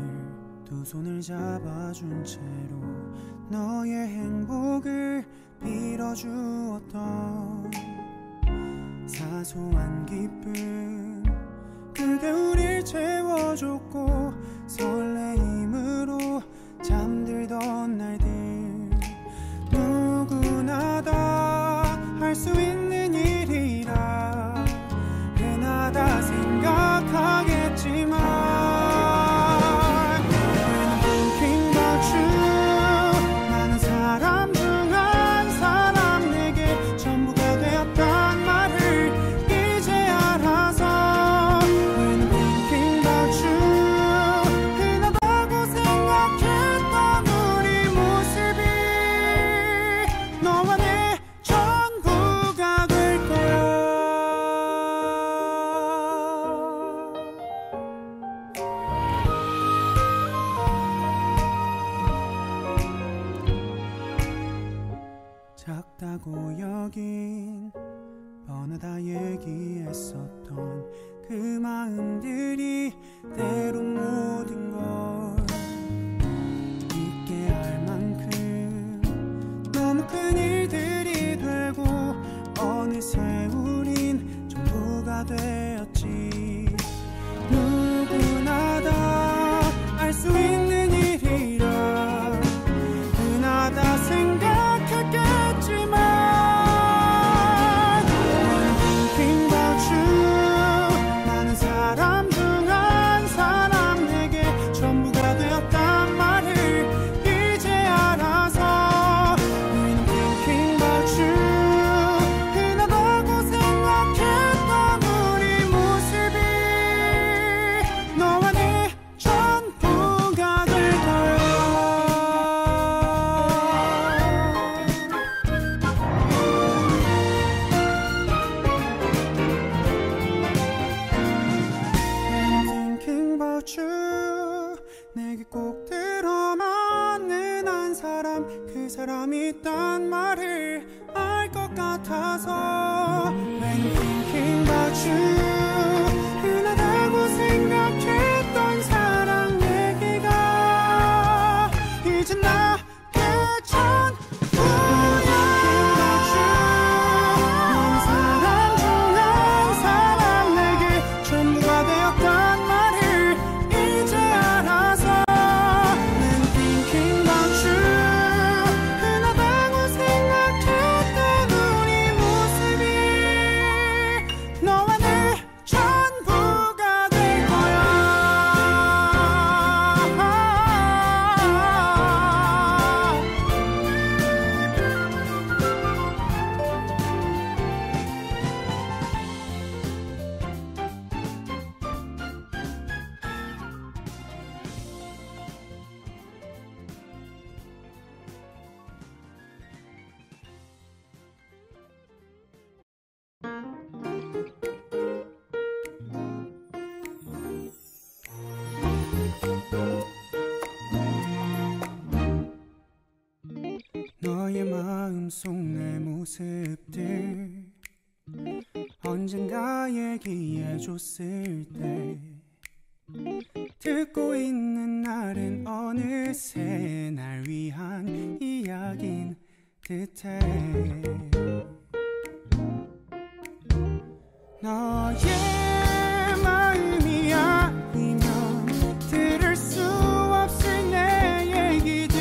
두 손을 잡아준 채로 너의 행복을 빌어주었던 사소한 기쁨, 그게 우릴 채워줬고 설레임으로 잠들던 날들, 누구나 다 할 수 있는 일이라 흔하다 생각하겠지만 When thinking about you, 많은 사람 중 한 사람 내게 전부가 되었단 말을 이제 알아서 When thinking about you, 흔하다고 생각했던 우리 모습이 너와 내 전부가 될 거야. 작다고 여긴 뻔하다 얘기했었던 그 마음들이 때론 모든 걸 잊게 할 만큼 너무 큰 일들이 되고 어느새 우린 전부가 되었지. 누구나 다 알 수 있는 일이라 흔하다 생각했겠지만 When thinking about you, 많은 사람 중 한 사람 내게 전부가 되었단 말을 이제 알아서 When thinking about you, 흔하다고 생각했던 우리 모습이 너와 내 전부가 될 거야. When thinking about you, 내게 꼭 들어맞는 한 사람, 그 사람이 있단 말을 알 것 같아서 When thinking about you, 흔하다고 생각했던 사랑 얘기가 이제 나의 전부야. 많은 사람 중 한 사람 내게 전부가 되었단 말을 이제 알아서 When thinking about you, 흔하다고 생각했던 우리 모습이 너와 내 전부가 될 거야. 너의 마음속 내 모습들 언젠가 얘기해줬을 때 듣고 있는 날은 어느새 날 위한 이야기인 듯해. 너의 마음이 아니면 들을 수 없을 내 얘기들,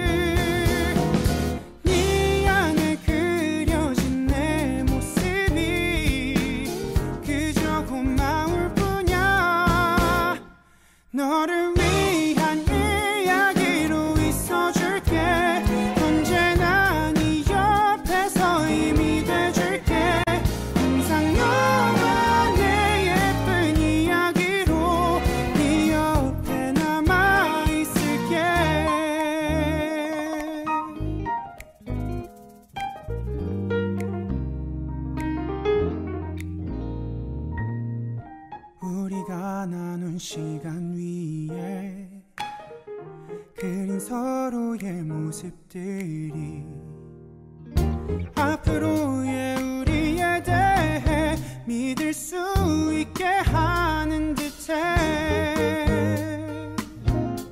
네 안에 그려진 내 모습이 그저 고마울 뿐이야. 너를 위한 이야기로 있어줄게. 언제나 네 옆에서 힘이 돼줄게. 항상 너와 내 예쁜 이야기로 네 옆에 남아있을게. 우리가 나눈 시간 위에 그린 서로의 모습들이 앞으로의 우리에 대해 믿을 수 있게 하는 듯해.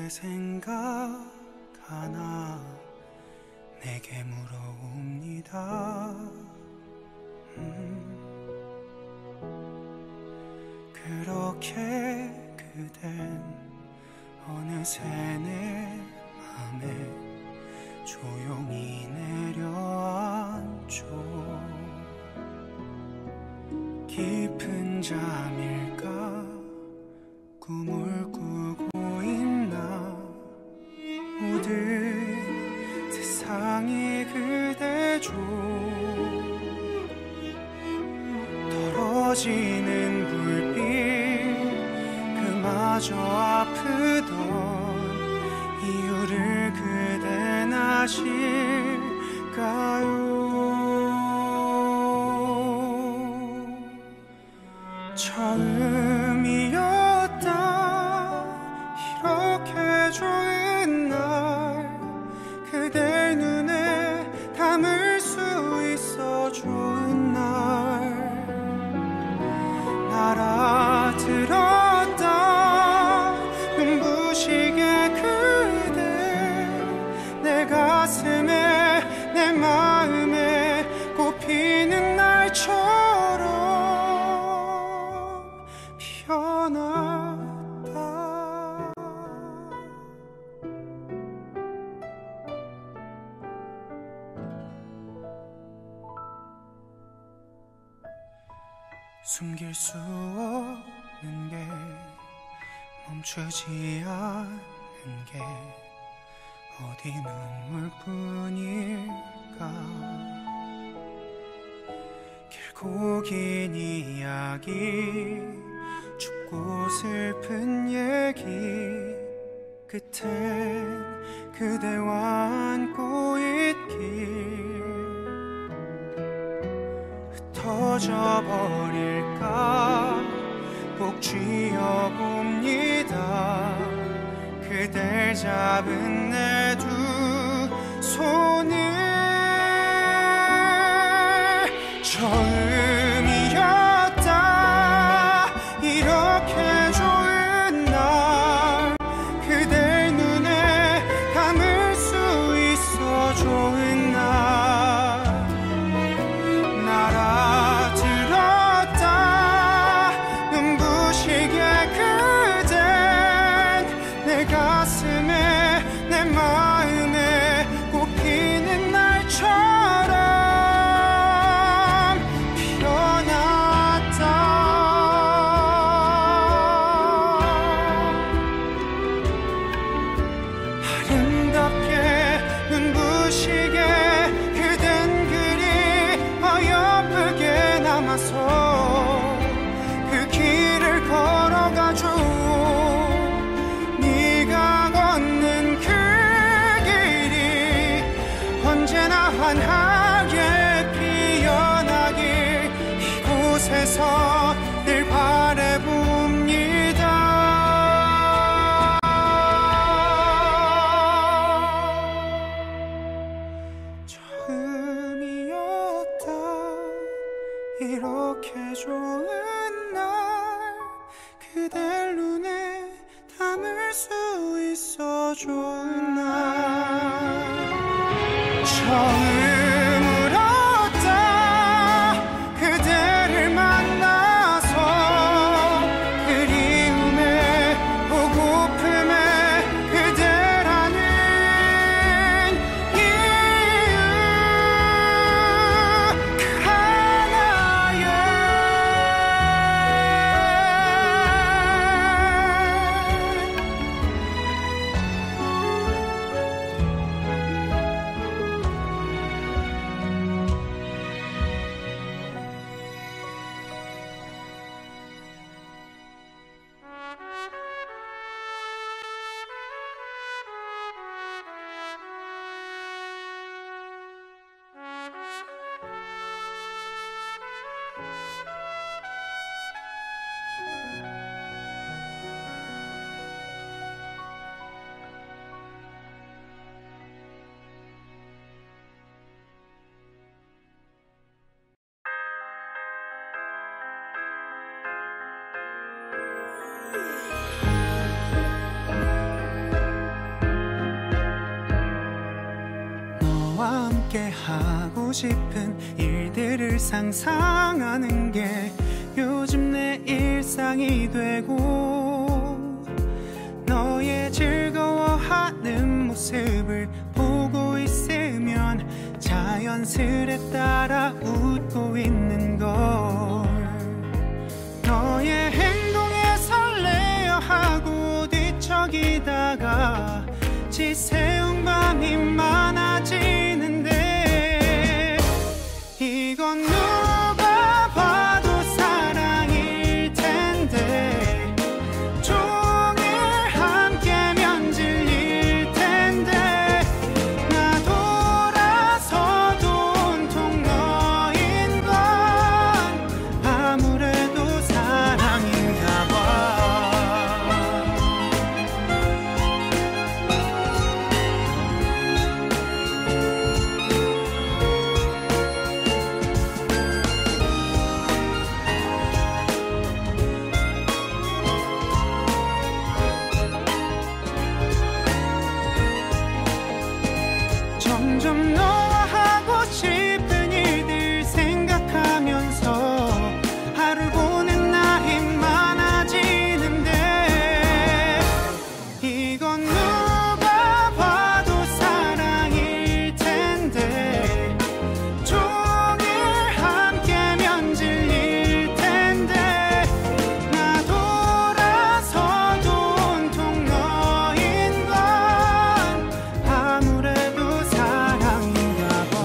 생각하나 내게 물어옵니다. 그렇게 그댄 어느새 내 맘에 조용히 내려앉죠. 깊은 잠일까 꿈을 꾸고 있나 모든 세상이 그대죠. 떨어지는 불빛 그마저 아프던 이유를 그댄 아실까요? 처음이었다 이렇게 좋은 날 그댈 눈에 담을 수 있어 좋은 날 알아들었다 눈부시게 그대 내 가슴에 내 마음에 꽃피는 날처럼 피어났다. 숨길 수 없는 게 멈추지 않는 게 어디 눈물뿐일까. 길고 긴 이야기 춥고 슬픈 얘기 끝엔 그대와 안고 있길 흩어져 버릴까 꼭 쥐어봅니다. 그댈 잡은 내 두 손을 처음이었다 이렇게 좋은 날 그댈 눈에 담을 수 있어 좋은 날 알아들었다 눈부시게 그댄 내 가슴에 내 마음에 꽃피는 날처럼 아름답게 눈부시게 그댄 그리 어여쁘게 남아서 그 길을 걸어가죠. 네가 걷는 그 길이 언제나 환하게 피어나길 이곳에서 늘 바라봅니다. 처음이었다 이렇게 좋은 날 그댈 눈에 담을 수 있어 좋은 날 처음 울었다 그대를 만나서 그리움에 보고픔에 그대라는 이유 그 하나에 하고 싶은 일들을 상상하는 게 요즘 내 일상이 되고, 너의 즐거워하는 모습을 보고 있으면 자연스레 따라 웃고 있는 걸. 너의 행동에 설레어 하고 뒤척이다가 지새운 밤이 많아지는데, 이건 누가 봐도 사랑일 텐데, 종일 함께면 질릴 텐데, 나 돌아서도 온통 너인 건 아무래도 사랑인가 봐. 점점 너와 하고 싶은 일들 생각하면서 하루 보낸 날이 많아지는데, 이건 누가 봐도 사랑일 텐데, 종일 함께면 질릴 텐데, 나 돌아서도 온통 너인 건 아무래도 사랑인가 봐.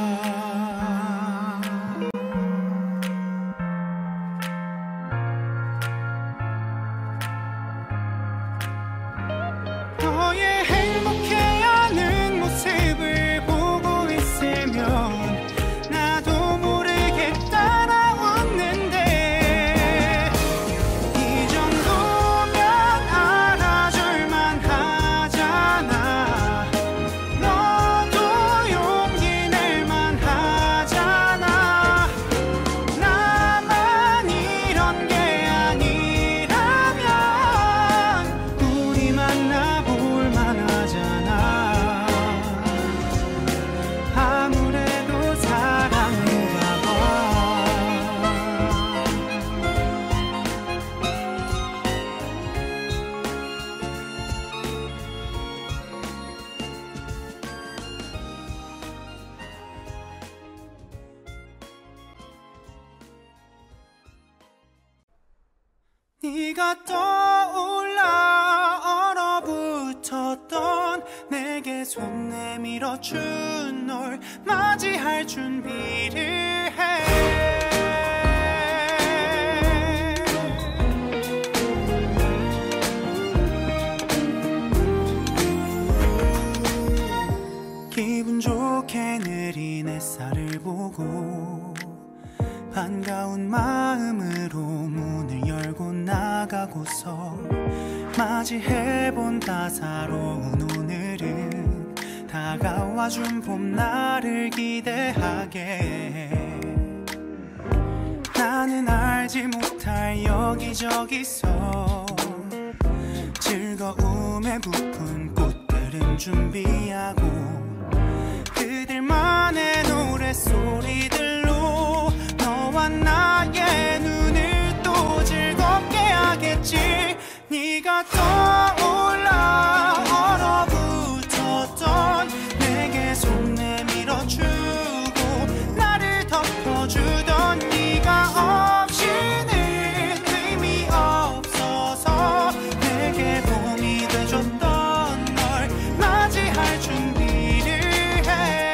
너의 행복해하는 모습을 보고 있으면 나도 모르게 따라 웃는데, 이 정도면 알아줄만 하잖아. 너도 용기 낼만 하잖아. 나만 이런 게 아니라면 우리 만나볼 만하잖아. 아무래도 사랑인가 봐. 네가 떠올라 얼어붙었던 내게 손 내밀어 준 널 맞이할 준비를 해. 기분 좋게 느린 햇살을 보고 반가운 마음으로 문을 열고 나가고서 맞이해본 따사로운 오늘은 다가와준 봄날을 기대하게 해. 나는 알지 못할 여기저기서 즐거움에 부푼 꽃들은 준비하고, 그들만의 노랫소리들로 너와 나의 눈을 또 즐겁게 하겠지. 네가 떠올라 얼어붙었던 내게 손 내밀어주고 나를 덮어주던 네가 없이는 의미 없어서 내게 봄이 돼줬던 널 맞이할 준비를 해.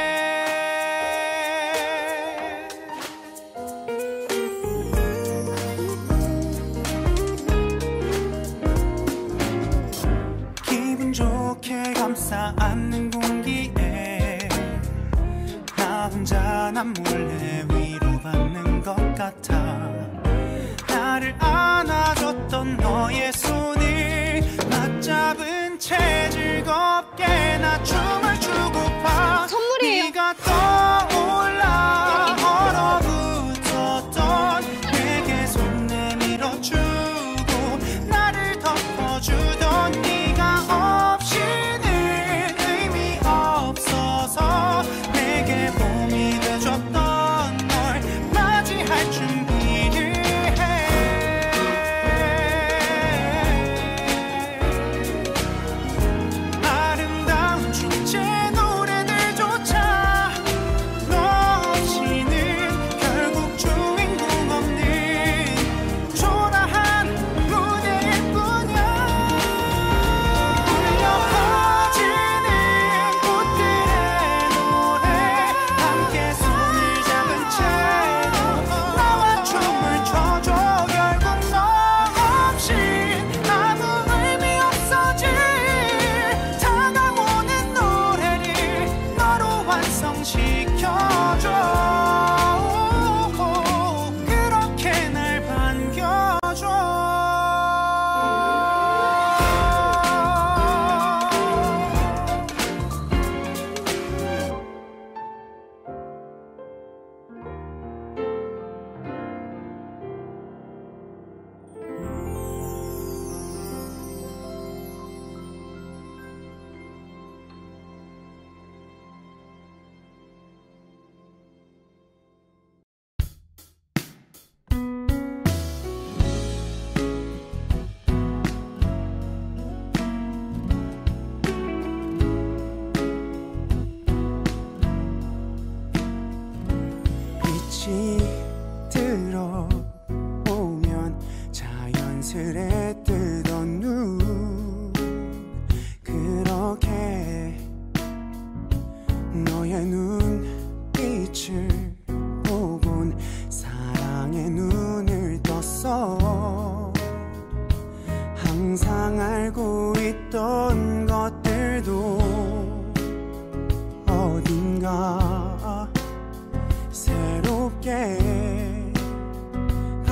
기분 좋게 감싸 안는 공기에 나 혼자 난 몰래 위로받는 것 같아. 나를 안아줬던 너의 손을 맞잡은 채 즐겁게 나 춤을 추고파. 선물이에요. 네가 떠올라 얼어붙었던 내게 손 내밀어주고 나를 덮어주던 네가 없이는 의미 없어서 내게 봄이 돼줘.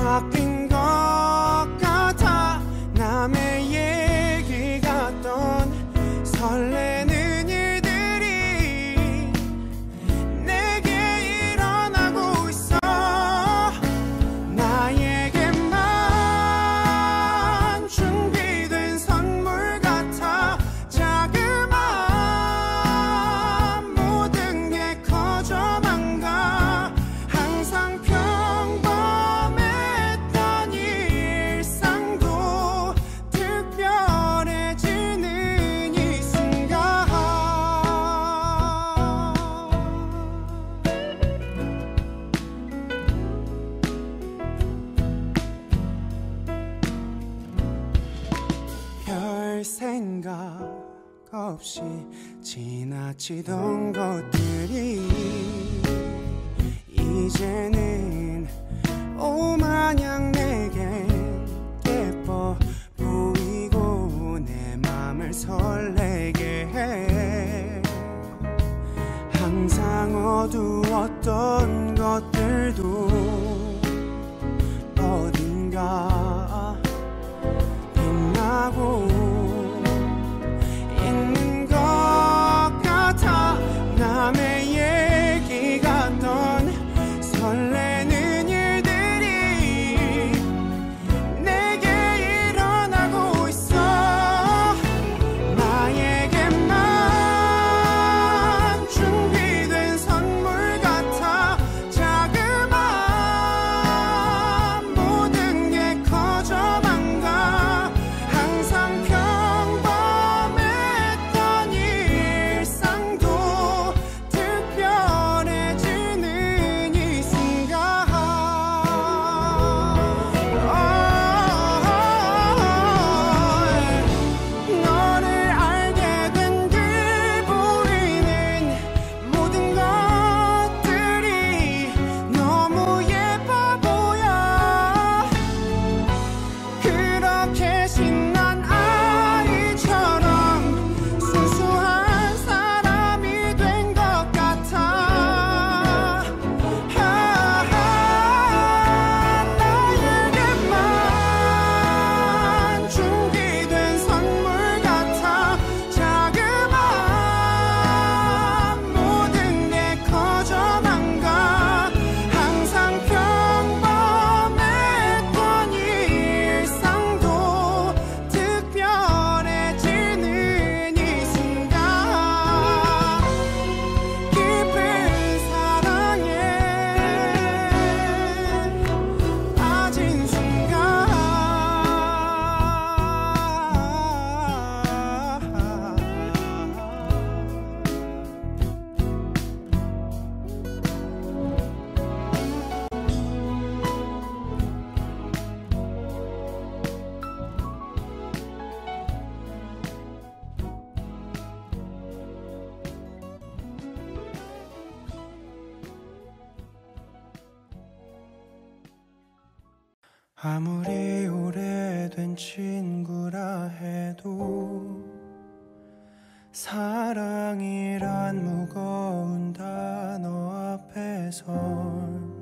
바뀐 것 같아. 남의 얘기 같던 설레는 일들이 내게 일어나고 있어. 나에게만 준비된 선물 같아. 자그마한 모든 게 커져만 가. 항상 평범했던 일상도 특별해지는 이 순간. 별 생각 없이 지나치던 것들이 이제는 오마냥 내겐 예뻐 보이고 내 맘을 설레게 해. 항상 어두웠던 것들도 어딘가 빛나고 있는 것 같아. 남의 얘기 같던 설레는 일들이 내게 일어나고 있어. 나에게만 준비된 선물 같아. 자그마한 모든 게 커져만 가. 항상 평범했던 일상도 특별해지는 이 순간. 너를 알게 된 뒤 보이는 모든 것들이 너무 예뻐 보여. 그렇게 신난 아이처럼 순수한 사람이 된 것 같아. 나에게만 준비된 선물 같아. 자그마한 모든 게 커져만 가. 항상 평범했던 일상도 특별해지는 이 순간. 깊은 사랑에 빠진 순간. 아무리 오래된 친구라 해도 사랑이란 무거운 단어 앞에선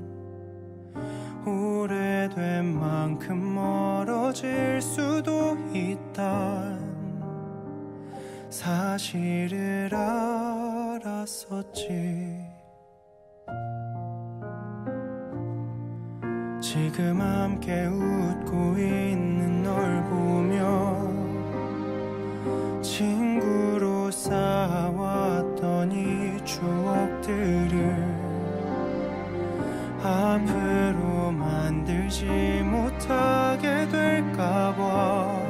오래된 만큼 멀어질 수도 있단 사실을 알았었지. 지금 함께 웃고 있는 널 보며 친구로 쌓아왔던 이 추억들을 앞으로 만들지 못하게 될까봐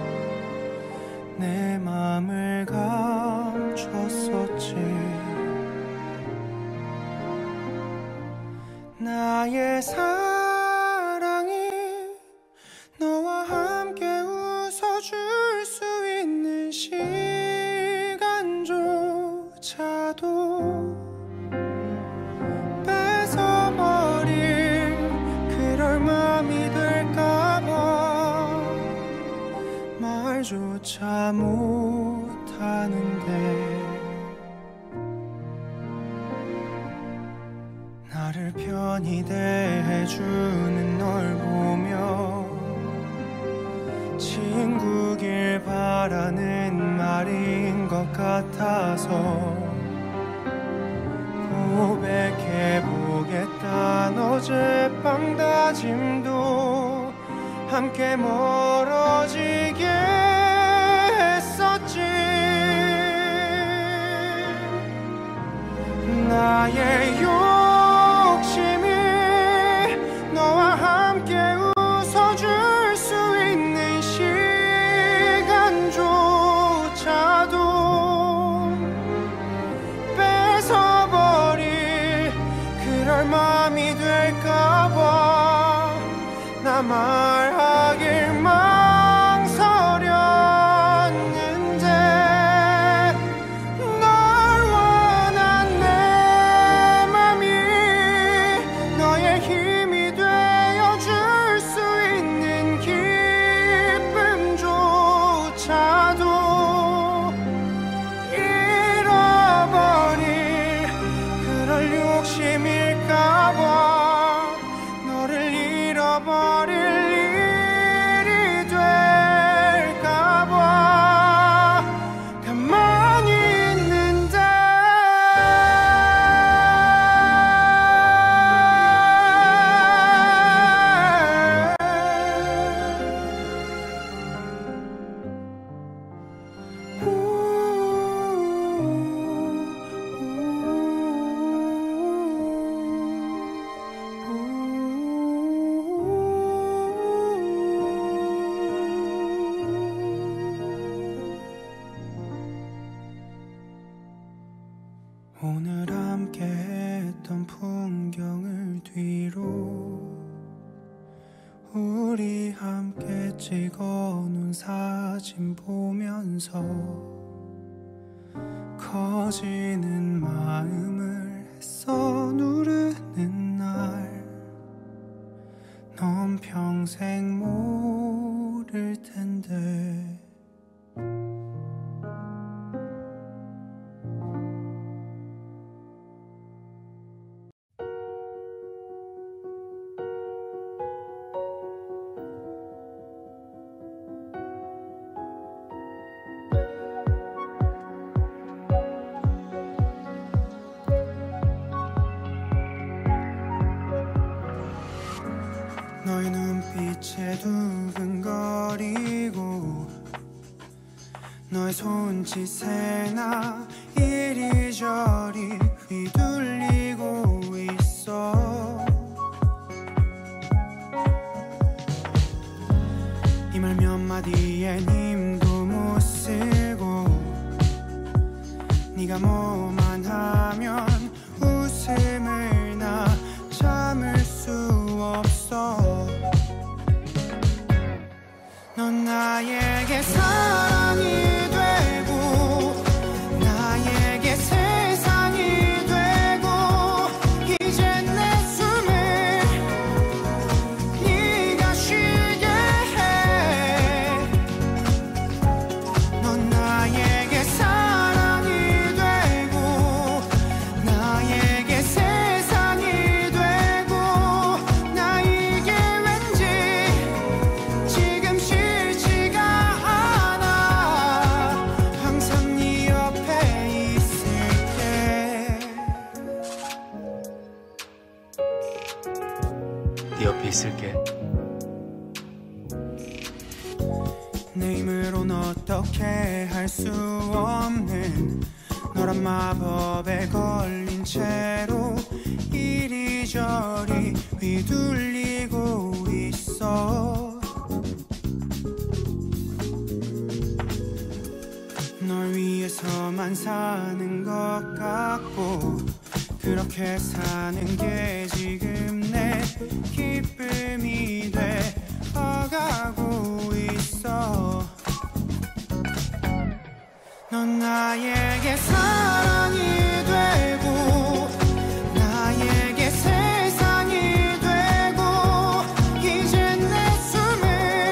내 맘을 감췄었지. 나의 사랑이 너와 함께 웃어줄 수 있는 시간조차도 뺏어버릴 그럴 맘이 될까봐 말조차 못하는데. 나를 편히 대해주는 널 보고 같아서 고백해보겠단 어젯밤 다짐도 함께 멀어지게 했었지. 나의 욕심이 너와 함께 웃어줄 수 있는 시간조차도 뺏어버릴 그럴 맘이 될까봐 나 말하길 망설였는데 널 원한 내 맘이 너의 힘이 되어줄 수 있는 기쁨조차도 잃어버릴 그럴 욕심일까봐 너를 잃어버릴 일이 될까봐 가만히 있는데 오늘 함께 했던 풍경을 뒤로 우리 함께 찍어놓은 사진 보면서 커지는 마음을 애써 누르는 날 넌 평생 모를 텐데 너의 눈빛에 두근거리고 너의 손짓에 나 이리저리 휘둘리고 있어. 이 말 몇 마디에 힘도 못 쓰고 네가 뭐만 하면 웃음을 나 참을 수 없어. 넌 나에게 사랑이 되고 나에게 세상이 되고 이제 내 숨을 네가 쉬게 해. 넌 나에게 사랑이 되고 나에게 세상이 되고 나 이게 왠지 지금 싫지가 않아. 항상 네 옆에 있을게. 네 옆에 있을게. 내 힘으론 어떻게 할 수 없는 너란 마법에 걸린 채로 이리저리 휘둘리고 있어. 널 위해서만 사는 것 같고 그렇게 사는 게 지금 내 기쁨이 되어가고 있어. 넌 나에게 사랑이 되고 나에게 세상이 되고 이제 내 숨을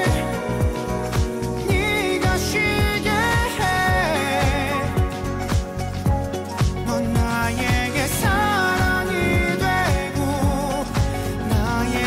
네가 쉬게 해. 넌 나에게 사랑이 되고 나에게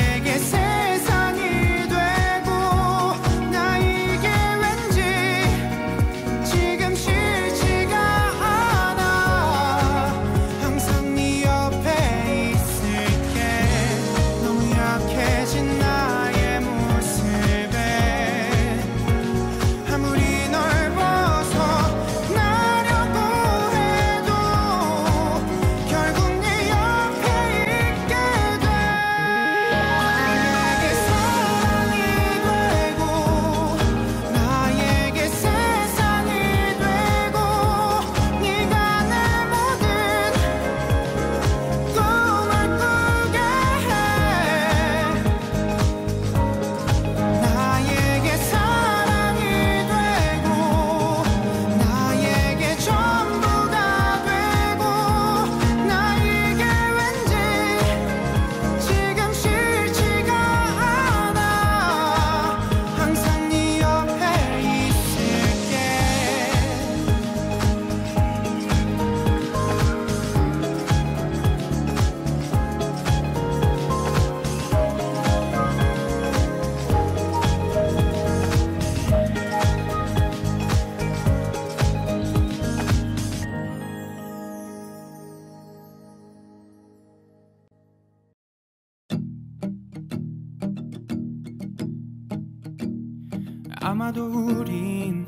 아마도 우린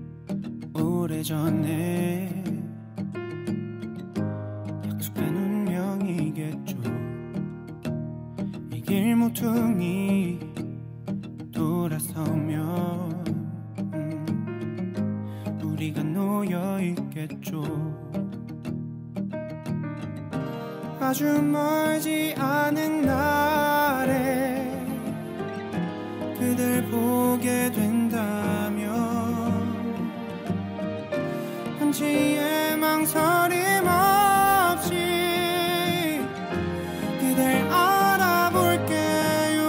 오래전에 약속한 운명이겠죠. 이 길 모퉁이 돌아서면 우리가 놓여있겠죠. 아주 멀지 않은 날에 그댈 보게 된다면 한치의 망설임 없이 그댈 알아볼게요.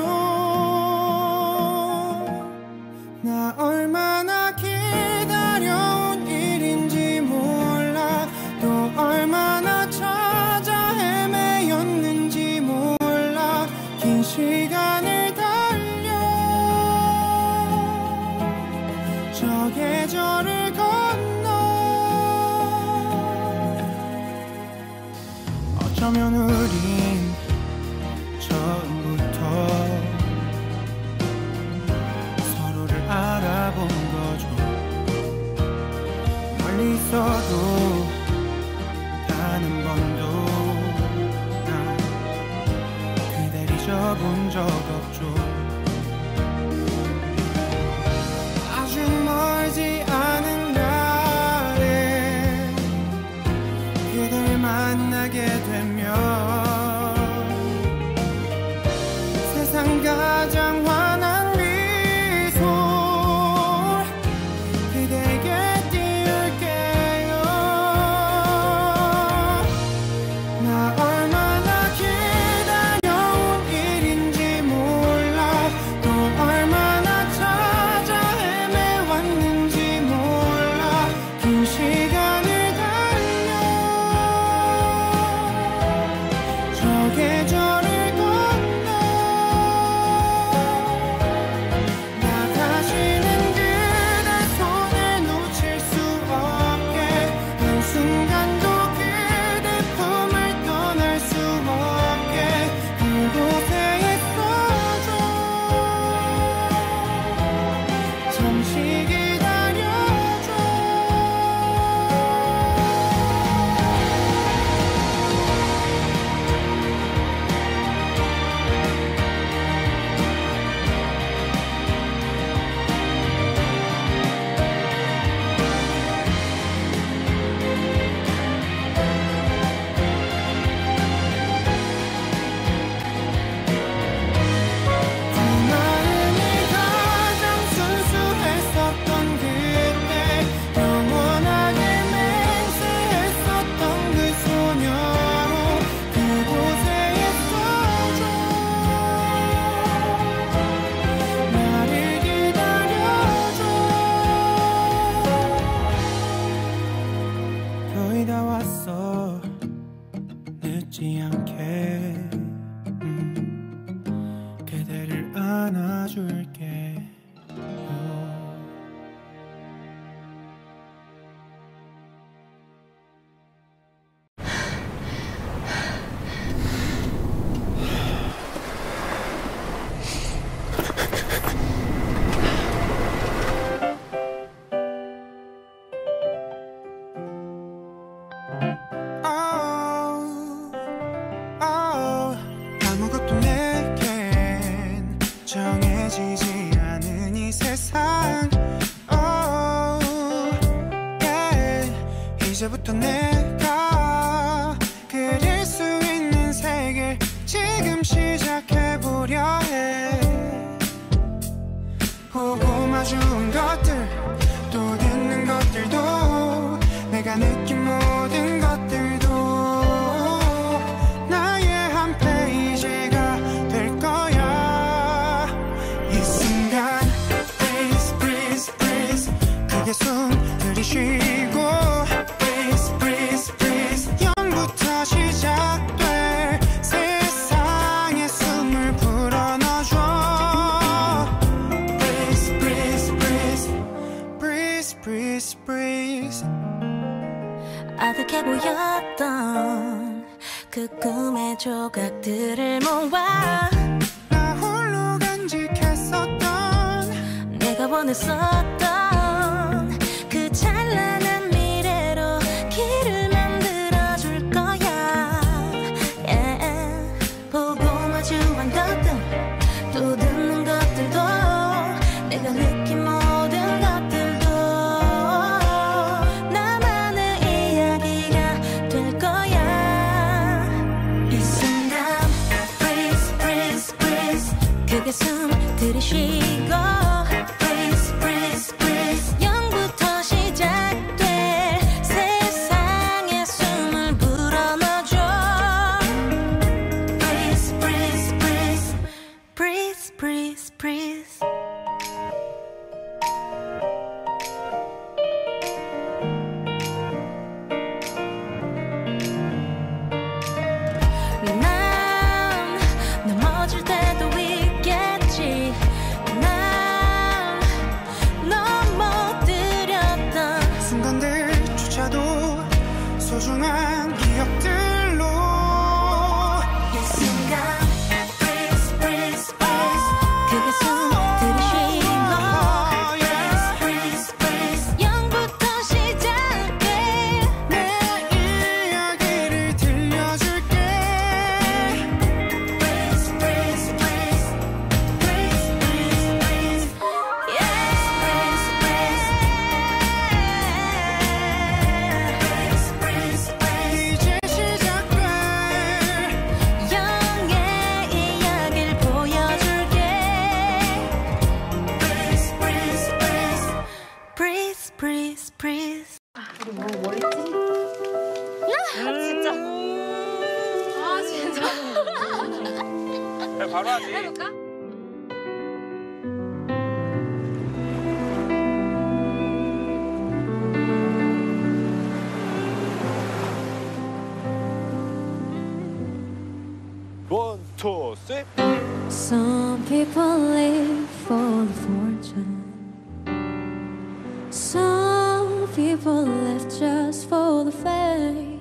나 얼마나 기다려온 일인지 몰라. 또 얼마나 찾아 헤매였는지 몰라. 긴 시간을 달려 저 계절을 건너 어쩌면 우린 처음부터 서로를 알아본 거죠. 멀리 있어도 단 한 번도 난 그댈 잊어본 적 없죠. 아주 멀지 않은 날에 그댈 만나게 되면 세상 가장 환한 미소 그대에게 띄울게요. 나 얼마나 기다려온 일인지 몰라. 또 얼마나 찾아 헤매왔는지 몰라. 긴 시간을 달려 저 계절을 건너 나 다시는 그대 손을 놓칠 수 없게 한순간도 그대 품을 떠날 수 없게 그곳에 있어줘. 잠시 기다려줘. 내 마음이 가장 순수했었던 그때 영원하게 맹세했었던 그 소녀로 그곳에 있어줘. 나를 기다려줘. 거의 다 왔어. 늦지 않게 그대를 안아줄게. 아무것도 내겐 정해지지 않은 이 세상. 이제부터 내가 그릴 수 있는 세계 지금 시작해보려 해. 보고 마주온 것들 또 듣는 것들도 내가 느낀 모든 것들도 나의 한 페이지가 될 거야. 이 순간 breeze breeze breeze 크게 숨 들이쉬고 breeze breeze breeze 0부터 시작될 세상에 숨을 불어넣어줘. breeze breeze breeze breeze breeze breeze 아득해 보였던 그 꿈의 조각들을 모아 나 홀로 간직했었던 내가 보는 원했었던 그 찬란한 미래로 길을 만들어줄 거야. yeah. 보고 마주 앉았던 또 듣는 것들도 내가 느낀 모든 것들도 나만의 이야기가 될 거야. 이 순간 breeze breeze breeze 그게 숨 들이쉬고 breeze breeze breeze 0부터 시작될 세상에 숨을 불어넣어줘. breeze breeze breeze breeze breeze breeze 난 넘어질 때도 있겠지. 난 넘어뜨렸던 순간들조차도 소중한 기억들로 이 순간 breeze breeze breeze 그게 숨 들이쉬고 breeze breeze breeze 0부터 시작돼. 내 이야기를 들려줄게. breeze breeze breeze breeze breeze breeze yeah. breeze breeze breeze breeze 이제 시작될 영의 이야기를 보여줄게. breeze breeze breeze breeze breeze breeze 바로 하지. 원, 투, 쓰리. Some people live for the fortune. Some people live just for the fame.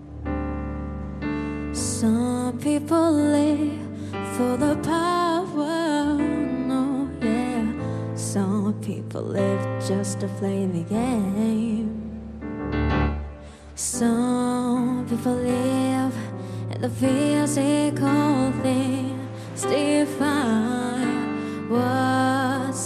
Some people live for the power. No, yeah. Some people live just to play the game. Some people live in the physical things, define what's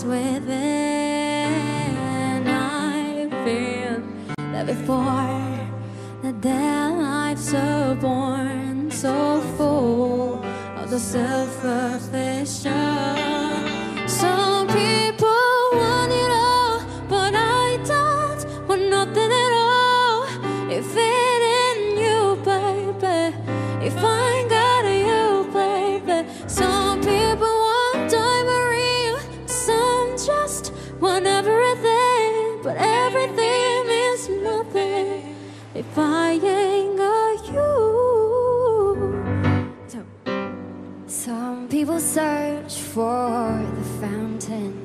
within. I've been there before, that their lives so born, so full of the superficial. Some people want it all, but I don't want nothing at all. If it ain't you, baby, if I ain't got you, baby. Some people want diamond ring, some just want everything, but everything means nothing if I ain't got you. Some people search for the fountain,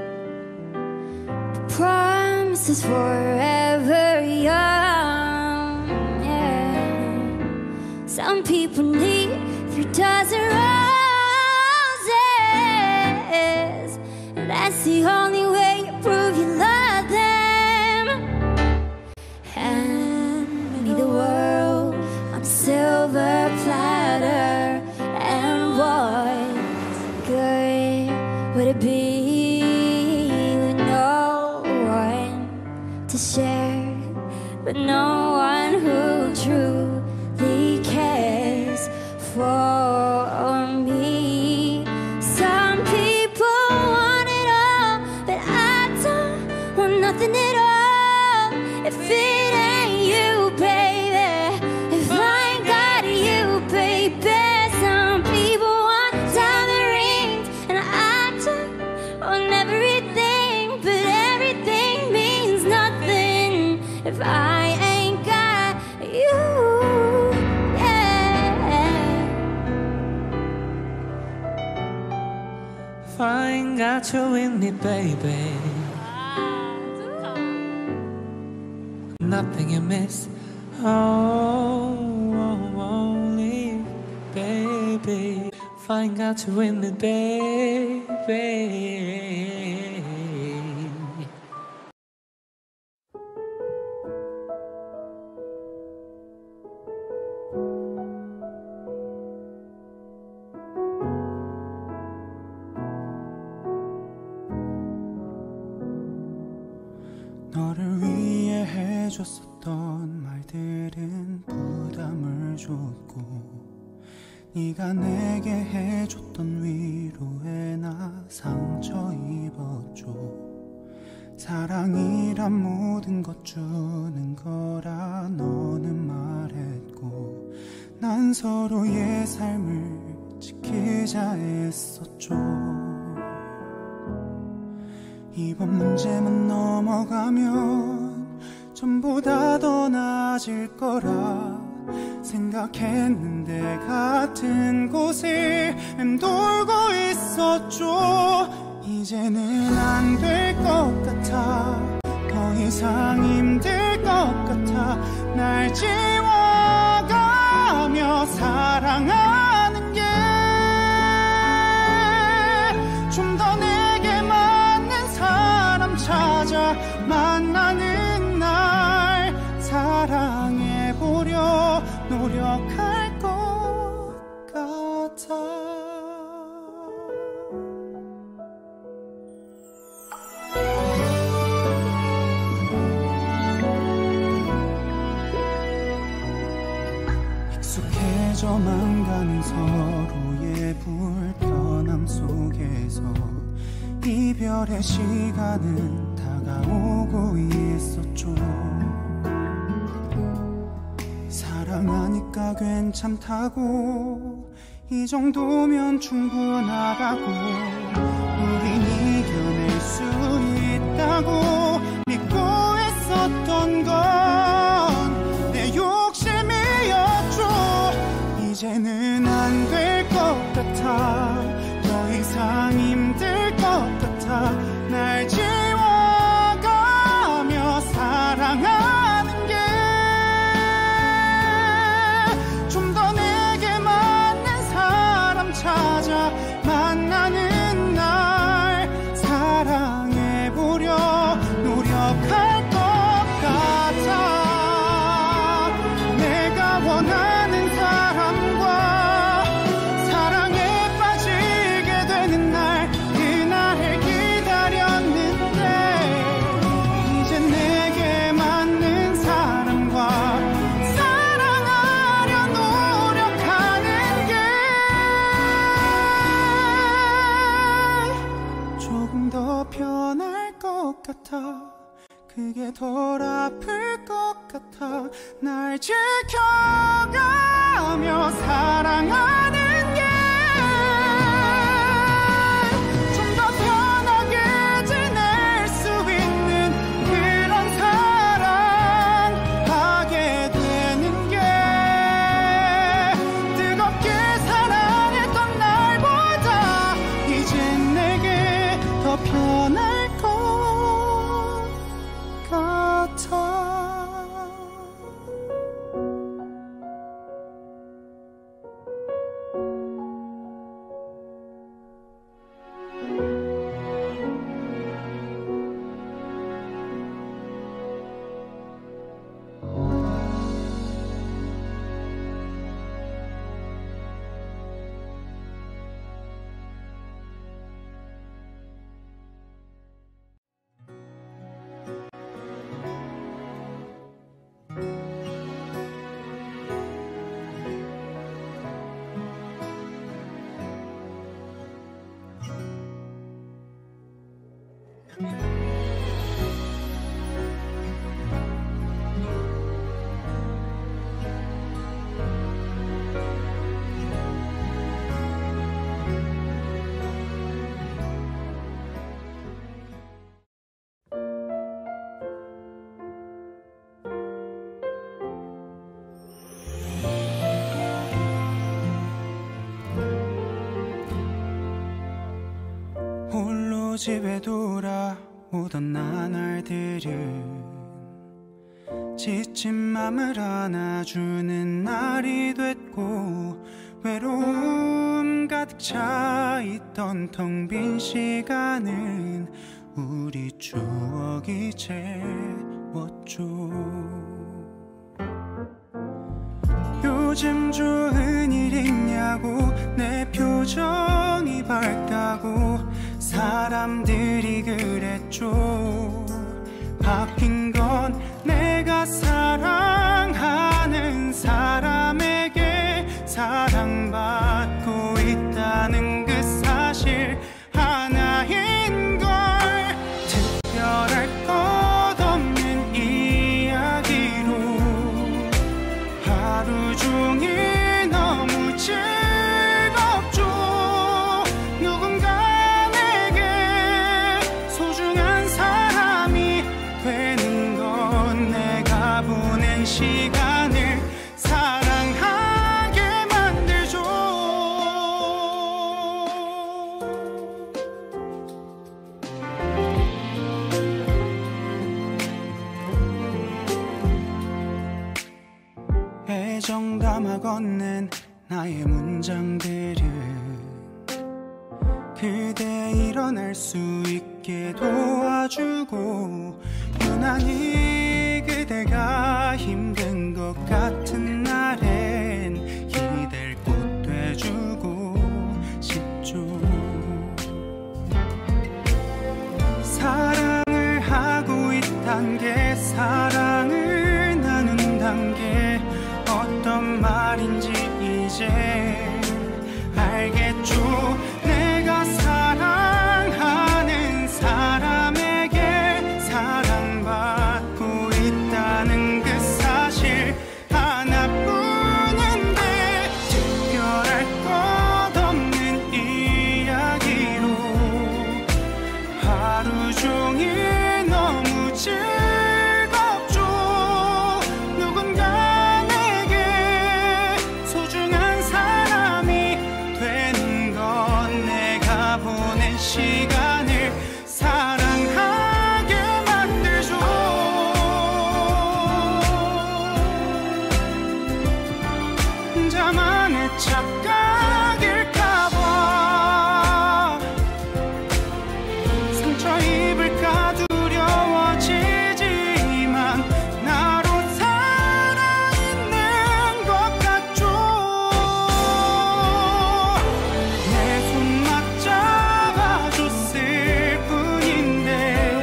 the promise is forever young. Yeah. Some people need 3,000 roses, and that's the only way you prove you love them. Hand me the world on silver platter, and what good would it be with no one to share, but no one who truly cares for me? Some people want it all, but I don't want nothing at all. If it ain't you, baby, if I ain't got you, baby. Some people want diamond rings, and I don't want everything, but everything means nothing if I ain't got you. If I ain't got you with me, baby, nothing you miss. Oh, only, baby. If I ain't got you with me, baby. 너를 위해 해줬었던 말들은 부담을 줬고 네가 내게 해줬던 위로에 나 상처 입었죠. 사랑이란 모든 것 주는 거라 너는 말했고 난 서로의 삶을 지키자 했었죠. 이번 문제만 넘어가면 전부 다 더 나아질 거라 생각했는데 같은 곳을 맴돌고 있었죠. 이제는 안 될 것 같아. 더 이상 힘들 것 같아. 날 지워가며 사랑하는 게 좀 더 내게 맞는 사람 찾아 만나는 날 사랑해보려 노력할 것 같아. 익숙해져만 가는 서로의 불편함 속에서 이별의 시간은 다가오고 있었죠. 사랑하니까 괜찮다고 이 정도면 충분하다고 우린 이겨낼 수 있다고 믿고 했었던 건 내 욕심이었죠. 이제는 안 될 것 같아. 더 이상 힘들 것 같아. 날 지워가며 사랑하는 게 좀 더 내게 맞는 사람 찾아 만나는 날 사랑해보려 노력할 것 같아. 내가 원하는 사람과 사랑에 빠지게 되는 날 그날을 기다렸는데 이제 내게 맞는 사람과 사랑하려 노력하는 게 조금 더 편할 것 같아. 그게 덜 아플 것 같아. 날 지켜가며 사랑하는 게 좀 더 편하게 지낼 수 있는 그런 사랑하게 되는 게 뜨겁게 사랑했던 날보다 이젠 내게 더 편할 것 같아. 홀로 집에 돌아오던 나날들은 지친 맘을 안아주는 날이 됐고 외로움 가득 차있던 텅 빈 시간은 우리 추억이 채웠죠. 요즘 좋은 일 있냐고 내 표정이 밝다고 사람들이 그랬죠. 바뀐 건 내가 사랑하는 사람에게 사랑받고 있다는 그 사실 하나인걸. 특별할 것 없는 이야기로 하루 종일 너무 즐겁죠. 누군가 내게 소중한 사람이 되는 건 내가 보낸 시간을 사랑하게 만들죠. 애정 담아 건넨 나의 문장들은 그대 일어날 수 있게 도와주고, 유난히 그대가 힘든 것 같은 날엔 기댈 곳 돼주고 싶죠. 사랑을 하고 있단 게, 사랑을 나눈단 게 어떤 말인지 이제 알겠죠. 내가 사랑하는 사람에게 사랑받고 있다는 그 사실 하나뿐인데, 특별할 것 없는 이야기로 하루 종일 너무 즐겁죠. 누군가 내게 소중한 사람이 되는 건 내가 보낸 시간을 사랑하게 만들죠. 혼자만의 착각일까봐 상처 입을까 두려워지지만 나로 살아있는 것 같죠. 내 손 맞잡아줬을 뿐인데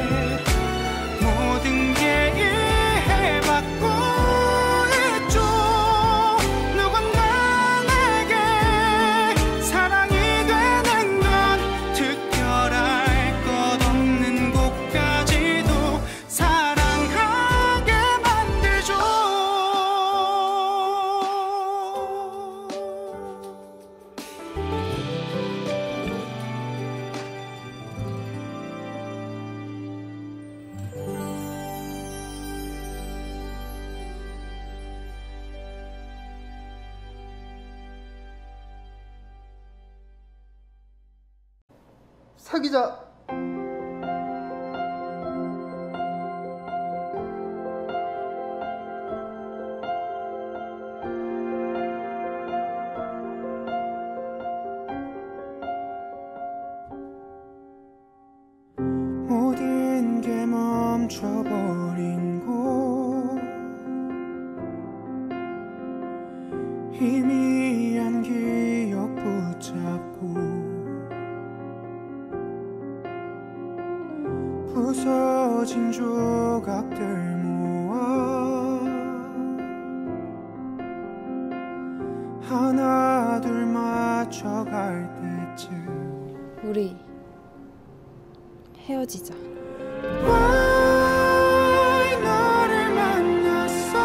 모든 게 이해받고 있죠. 누군가 내게 사랑이 되는 건 특별할 것 없는 곳까지도 사랑하게 만들죠. 사귀자. 모든 게 멈춰버린 곳, 희미한 기억 붙잡고 부서진 조각들 모아 하나 둘 맞춰갈 때쯤 우리 헤어지자. Why 너를 만났어.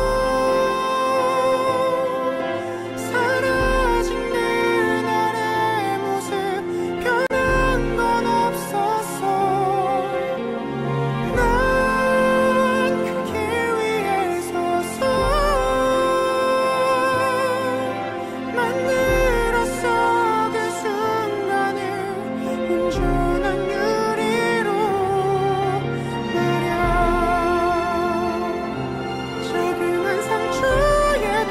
사라진 그날의 모습 변한 건 없었어. 난 그 길 위에 서서 만들었어 그 순간을 온전한 유리로 말야. 조그만 상처에도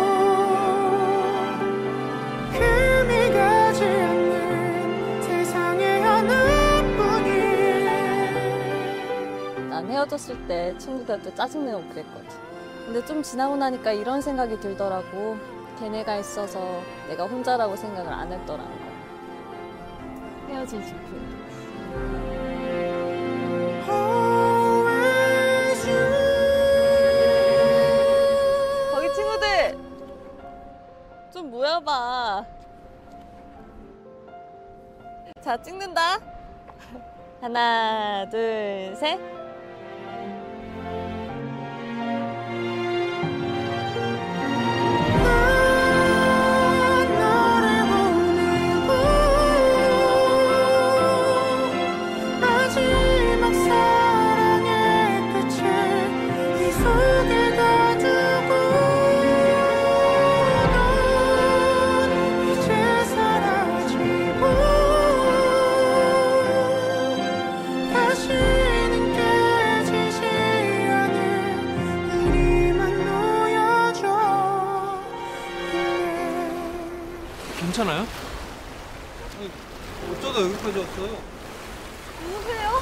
금이 가지 않는 세상에 하나뿐인. 난 헤어졌을 때 친구들한테 짜증내고 그랬거든. 근데 좀 지나고 나니까 이런 생각이 들더라고. 걔네가 있어서 내가 혼자라고 생각을 안 했더라는 거. 헤어진 직후. Oh, 자, 찍는다. 하나, 둘, 셋. 괜찮아요? 어쩌다 여기까지 왔어요? 누구세요?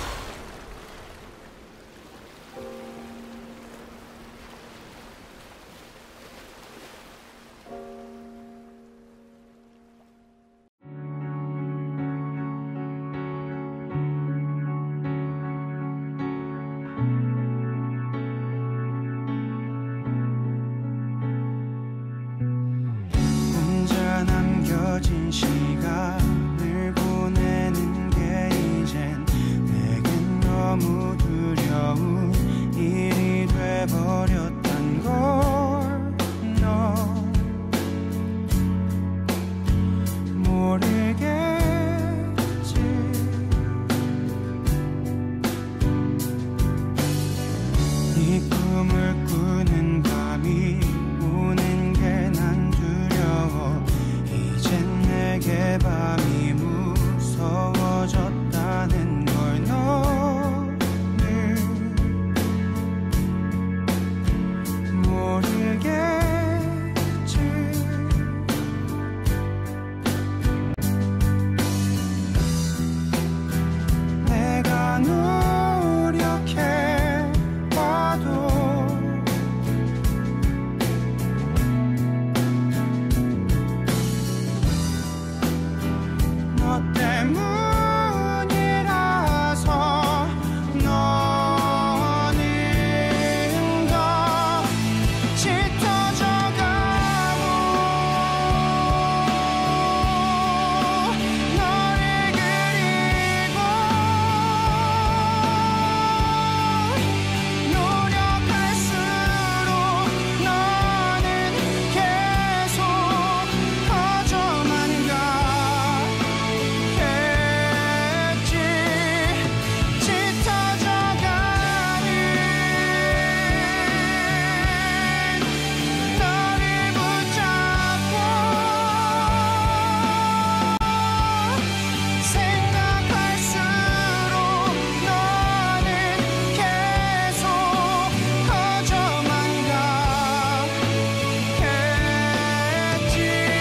혼자 남겨진 시간을 보내는 게 이젠 내겐 너무 두려운 일이 돼버렸단 걸 너 모르겠지. 이 꿈을 꾸는 밤이 오는 게 난 두려워. 이젠 내게 밤이 무서워졌다는 걸 너는 모르겠지. 내가 노력해봐도 너 때문이라서 너는 더 짙어져가고 너를 그리고 노력할수록 너는 계속 커져만 가겠지. 짙어져가는 너를 붙잡고 생각할수록 너는 계속 커져만 가겠지.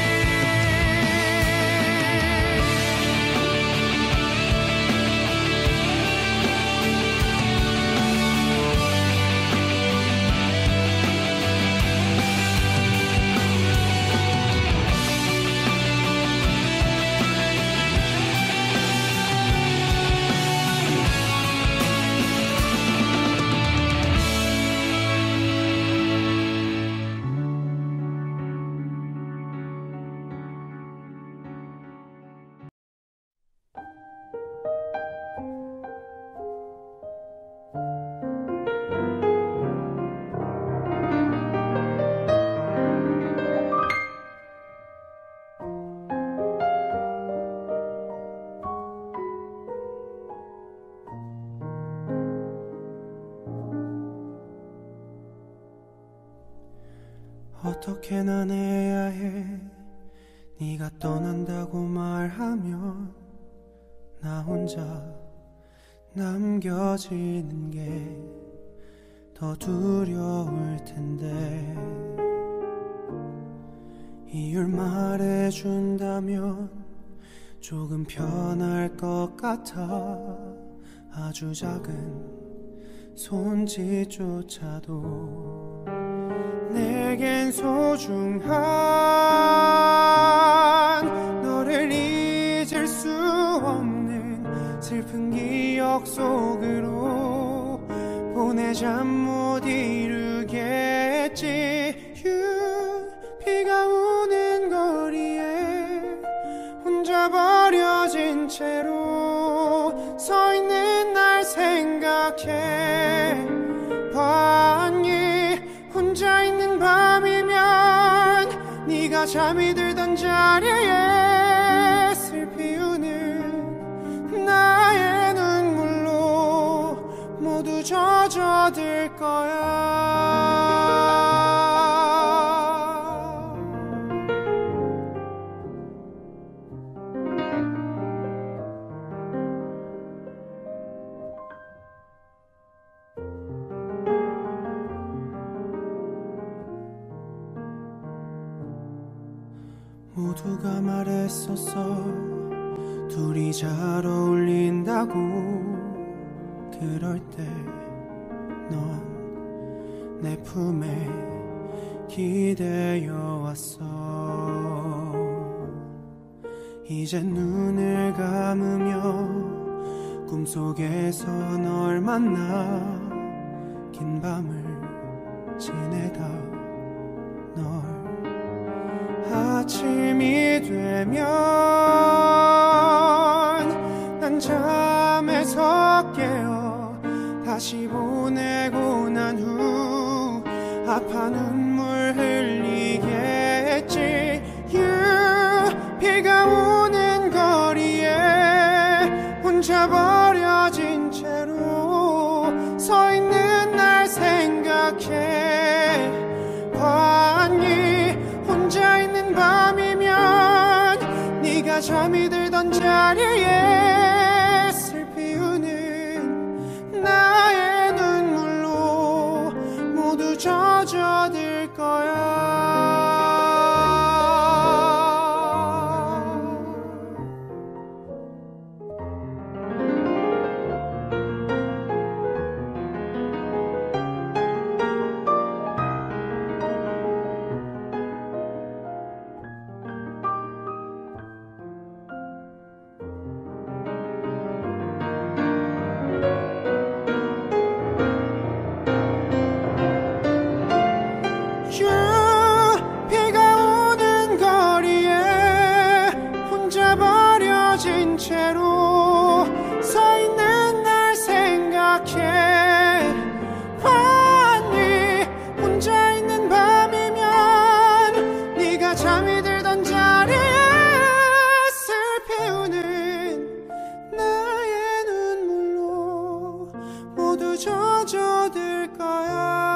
어떻게 난 해야 해. 네가 떠난다고 말하면 나 혼자 남겨지는 게 더 두려울 텐데. 이유를 말해준다면 조금 편할 것 같아. 아주 작은 손짓조차도 내겐 소중한 너를 잊을 수 없는 슬픈 기억 속으로 보내자 못 이루겠지. 비가 오는 거리에 혼자 버려진 채로 서 있는 날 생각해 봤니? 혼자 있는 밤이면 네가 잠이 들던 자리에 슬피 우는 나의 눈물로 모두 젖어들 거야. 모두가 말했었어 둘이 잘 어울린다고. 그럴 때 넌 내 품에 기대어 왔어. 이제 눈을 감으며 꿈속에서 널 만나 긴 밤을 지내다 널 아침이 되면 난 잠에서 깨어 다시 보내고 난 후 아파 눈물 흘리겠지. 비가 오는 거리에 혼자 버려진 채로 서 있는 날 생각해 봤니? 혼자 있는 밤이면 네가 잠이 들던 자리에 슬피 우는 나의 눈물로 모두 젖어들 거야. 비가 오는 거리에 혼자 버려진 채로 서 있는 날 생각해 봤니? 혼자 있는 밤이면 네가 잠이 들던 자리에 슬피 우는 나의 눈물로 모두 젖어들 거야.